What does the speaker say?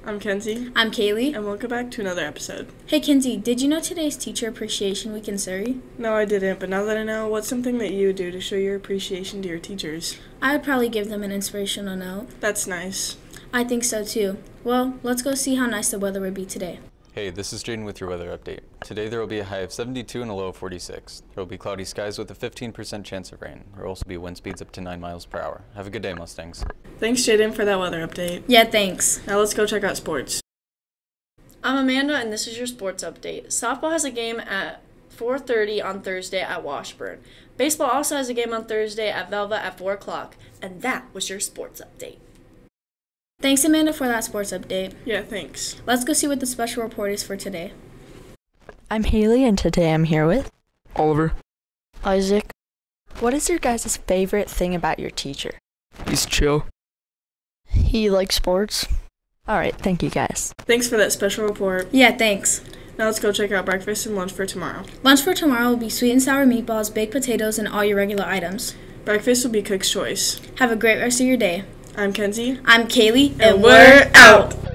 I'm Kenzie. I'm Kaylee. And welcome back to another episode. Hey Kenzie, did you know today's Teacher Appreciation Week in Surrey? No, I didn't, but now that I know, what's something that you do to show your appreciation to your teachers? I would probably give them an inspirational note. That's nice. I think so too. Well, let's go see how nice the weather would be today. Hey, this is Jaden with your weather update. Today there will be a high of 72 and a low of 46. There will be cloudy skies with a 15% chance of rain. There will also be wind speeds up to 9 miles per hour. Have a good day, Mustangs. Thanks, Jaden, for that weather update. Yeah, thanks. Now let's go check out sports. I'm Amanda, and this is your sports update. Softball has a game at 4:30 on Thursday at Washburn. Baseball also has a game on Thursday at Velva at 4 o'clock. And that was your sports update. Thanks, Amanda, for that sports update. Yeah, thanks. Let's go see what the special report is for today. I'm Haley, and today I'm here with Oliver. Isaac. What is your guys' favorite thing about your teacher? He's chill. He likes sports. Alright, thank you guys. Thanks for that special report. Yeah, thanks. Now let's go check out breakfast and lunch for tomorrow. Lunch for tomorrow will be sweet and sour meatballs, baked potatoes, and all your regular items. Breakfast will be Cook's Choice. Have a great rest of your day. I'm Kenzie. I'm Kaylee, and we're out!